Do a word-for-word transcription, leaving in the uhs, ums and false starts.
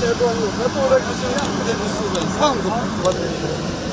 Erdoğan yok. NATO olarak mesela bir de Müslümanız. Tam